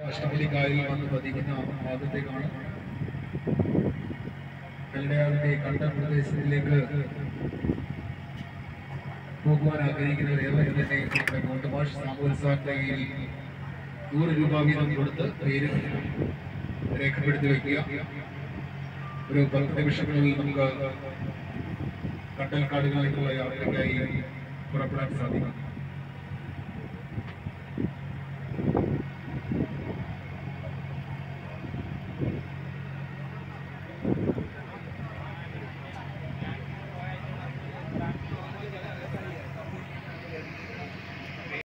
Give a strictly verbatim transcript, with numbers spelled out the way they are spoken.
അഷ്ടമുടിക്കായലിൽ വന്ന് പതിക്കുന്ന ഭാഗത്തേക്കാണ്. കല്ലടയാറിന്റെ കണ്ടൽ പ്രദേശത്തിലേക്ക് പോകുവാൻ ആഗ്രഹിക്കുന്നവർ ഏവരും തന്നെ നമ്മുടെ കോട്ടമാഷ് സാമൂഹ്യ കീഴിൽ നൂറ് രൂപ വീതം കൊടുത്ത് പേര് രേഖപ്പെടുത്തി വയ്ക്കുക. ഒരു പത്ത് നിമിഷങ്ങളിൽ നമുക്ക് കണ്ടൽ കാടുകളിലേക്കുള്ള യാത്രയ്ക്കായി പുറപ്പെടാൻ സാധിക്കും.